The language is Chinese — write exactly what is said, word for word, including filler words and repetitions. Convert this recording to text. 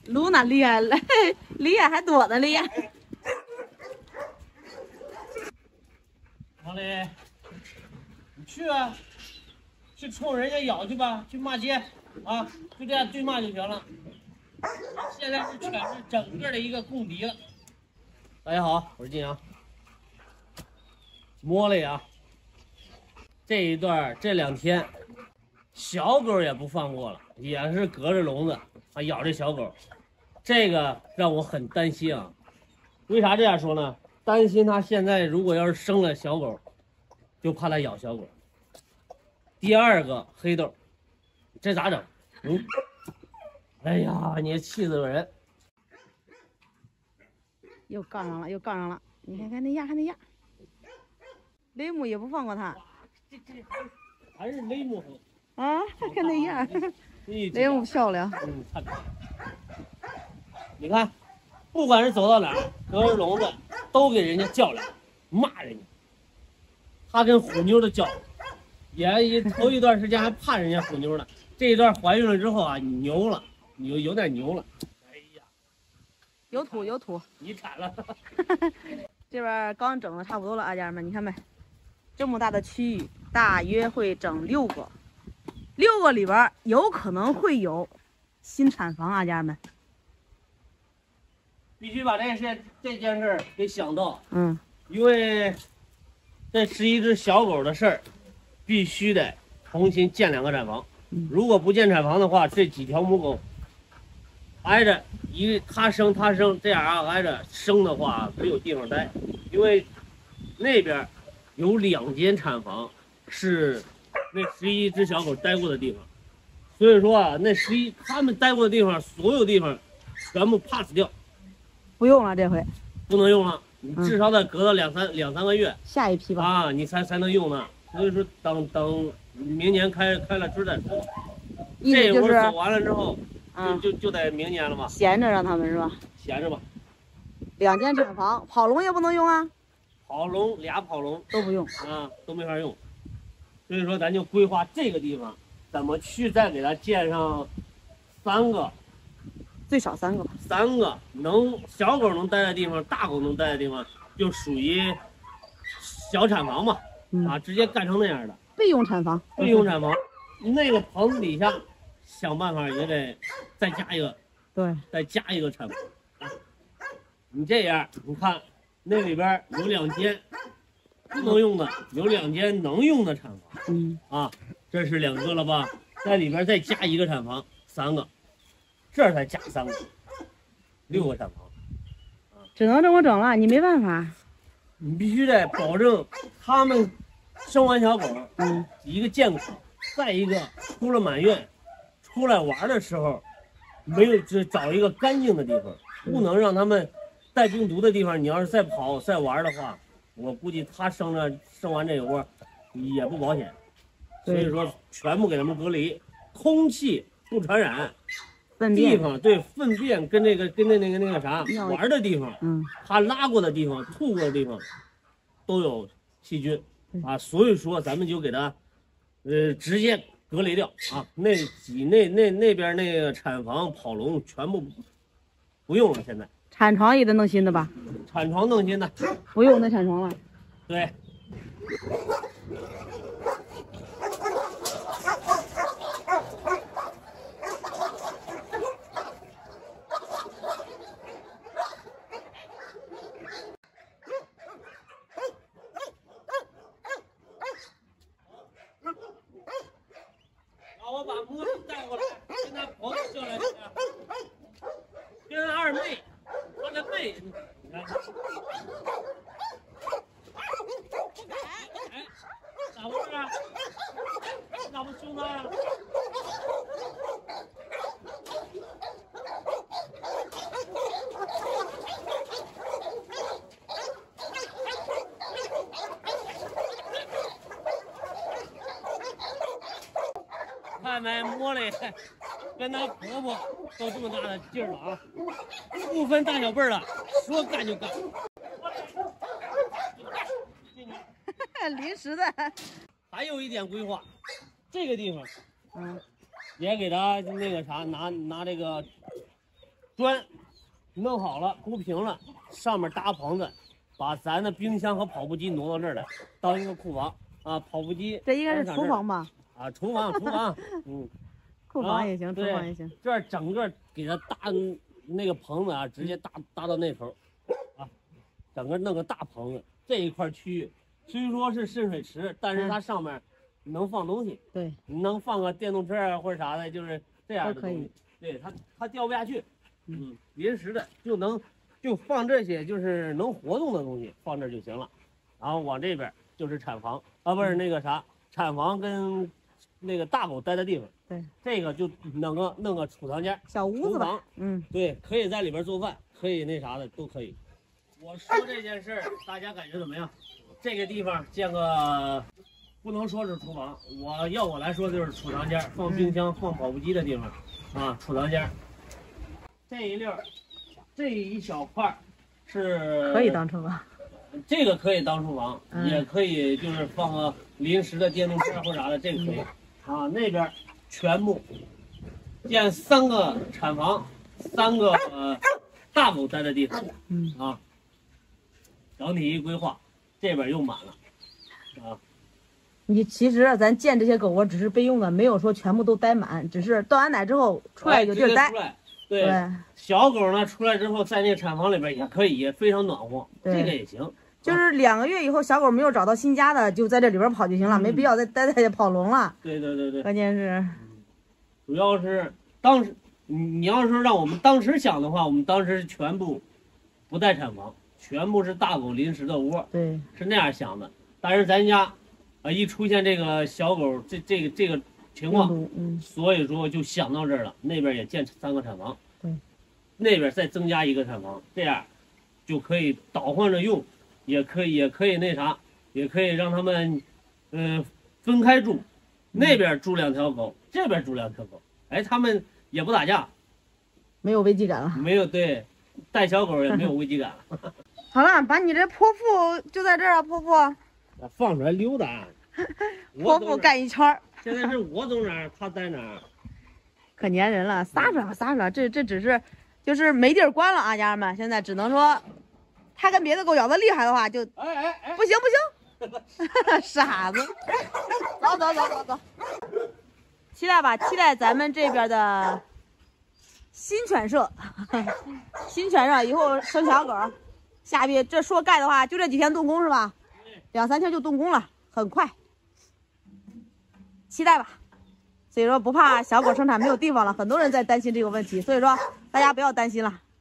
撸呢厉害了，厉害还躲呢厉害。 王磊，你去啊，去冲人家咬去吧，去骂街啊，就这样对骂就行了。现在是全是整个的一个共敌了。大家好，我是金阳。摸了呀，这一段这两天，小狗也不放过了，也是隔着笼子啊咬这小狗，这个让我很担心啊。为啥这样说呢？担心它现在如果要是生了小狗，就怕它咬小狗。第二个黑豆，这咋整？嗯，哎呀，你气死个人！ 又杠上了，又杠上了！你看看那样，看那样。雷姆也不放过他。 这这还是雷姆啊，看那样。雷姆漂亮。 嗯，太漂亮。你看，不管是走到哪儿，隔着笼子，都给人家叫来，骂人家。他跟虎妞的叫，也也头一段时间还怕人家虎妞呢，这一段怀孕了之后啊，牛了，有有点牛了。哎呀， 有土有土， 遗产了。 这边刚整的差不多了啊，家人们，你看没？这么大的区域，大约会整六个，六个里边有可能会有新产房啊，家人们。 必须把这事这件事给想到， 嗯， 因为这十一只小狗的事儿，必须得重新建两个产房。 嗯、 如果不建产房的话，这几条母狗挨着一它生它生这样啊，挨着生的话没有地方待，因为那边有两间产房是那十一只小狗待过的地方，所以说啊，那十一他们待过的地方，所有地方全部 pass 掉。 不用了，这回不能用了，你至少得隔到两三、嗯、两三个月， 下一批吧啊，你才才能用呢。所以说等等明年开开了春再说。这会儿走完了之后， 嗯、 就就就得明年了嘛。 闲着让他们是吧？ 闲着吧。 两间产房，跑笼也不能用啊。 跑笼俩跑笼都不用啊，都没法用。所以说咱就规划这个地方怎么去再给它建上三个。 最少三个吧， 三个能小狗能待的地方，大狗能待的地方，就属于小产房嘛，嗯、啊，直接干成那样的备用产房。 备用产房，那个棚子底下想办法也得再加一个， 对， 再加一个产房。啊，你这样，你看那里边有两间不能用的，有两间能用的产房， 嗯， 啊，这是两个了吧？在里边再加一个产房，三个。这才加三个，六个产房， 只能这么整了，你没办法。 你必须得保证他们生完小狗， 嗯， 一个健康，再一个出了满月，出来玩的时候，没有只找一个干净的地方，不能让他们带病毒的地方。你要是再跑再玩的话，我估计他生了生完这个窝也不保险。所以说，全部给他们隔离，空气不传染。地方对粪便跟那个跟那那个那个啥玩的地方，嗯，他拉过的地方、吐过的地方，都有细菌啊，所以说咱们就给他，呃，直接隔离掉啊。那几那那那边那个产房、跑笼全部不用了，现在产床也得弄新的吧？ 产床弄新的， 不用那产床了。 对。我把母亲带过来，跟他婆婆叫来，跟二妹，她的妹，你看，不敢，哎，咋回事啊？你咋不凶他呀？看没摸嘞，跟她婆婆都这么大的劲儿了啊，不分大小辈儿了，说干就干。 临时的。 还有一点规划，这个地方， 嗯， 也给他那个啥，拿拿这个砖弄好了，铺平了，上面搭棚子，把咱的冰箱和跑步机挪到这儿来，当一个库房啊。跑步机这应该是厨房吧？ 啊，厨房，厨房，嗯， 库房也行， 啊、 厨房也行。 这儿整个给它搭那个棚子啊，直接搭搭到那头，啊，整个弄个大棚子。这一块区域虽说是渗水池，但是它上面能放东西， 对， 能放个电动车啊或者啥的，就是这样的东西。对，它它掉不下去，嗯，临时的就能就放这些就是能活动的东西放这就行了。然后往这边就是产房啊，不是那个啥，产房跟那个大狗待的地方。 对， 这个就弄个弄个储藏间， 小屋子吧。嗯， 对，可以在里边做饭，可以那啥的都可以。我说这件事儿，大家感觉怎么样？这个地方建个，不能说是厨房，我要我来说就是储藏间，放冰箱、嗯、放跑步机的地方，啊，储藏间。这一溜儿，这一小块是可以当厨房， 这个可以当厨房，嗯、也可以就是放个临时的电动车或啥的，这个可以。嗯、啊，那边全部建三个产房，三个呃大狗待的地方，嗯啊。整体一规划，这边又满了，啊！ 你其实咱建这些狗窝只是备用的，没有说全部都待满，只是断完奶之后出来有地儿待。 哎、对, 对，小狗呢出来之后，在那个产房里边也可以，也非常暖和，这个也行。 就是两个月以后，小狗没有找到新家的，就在这里边跑就行了，嗯、没必要再待在跑笼了。 对对对对， 关键是， 主要是当时你你要是让我们当时想的话，我们当时全部不带产房。全部是大狗临时的窝， 对， 是那样想的。但是咱家，啊，一出现这个小狗这这个这个情况， 嗯， 所以说就想到这儿了。那边也建三个产房， 对， 那边再增加一个产房，这样就可以倒换着用，也可以也可以那啥，也可以让他们，嗯、呃，分开住，那边住两条狗，这边住两条狗，哎，他们也不打架， 没有危机感了， 没有对，带小狗也没有危机感了。 好了，把你这泼妇就在这儿啊，泼妇， 放出来溜达， 泼妇干一圈儿。 现在是我走哪儿，他在哪儿， 可粘人了，撒出来撒出来，这这只是就是没地儿关了啊，家人们，现在只能说，他跟别的狗咬的厉害的话，就哎哎哎， 不行不行，傻子，走走走走走，期待吧，期待咱们这边的新犬舍，新犬舍以后生小狗。下边这说盖的话，就这几天动工是吧？两三天就动工了，很快，期待吧。所以说不怕小狗生产没有地方了，很多人在担心这个问题，所以说大家不要担心了。